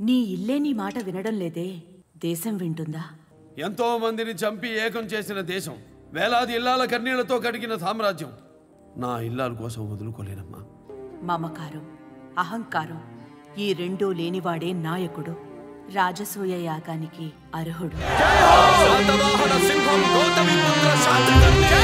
నీ ఇల్లే నీ మాట వినడం లేదే, దేశం వింటుందా? ఎంతో మందిని చంపి ఏకం చేసిన దేశం, వేలాది ఇల్లాల కన్నీళ్లతో కడిగిన సామ్రాజ్యం నా ఇల్లాల కోసం వదులుకోలేనమ్మా. మమకారం, అహంకారం ఈ రెండూ లేనివాడే నాయకుడు, రాజసూయ యాగానికి అర్హుడు.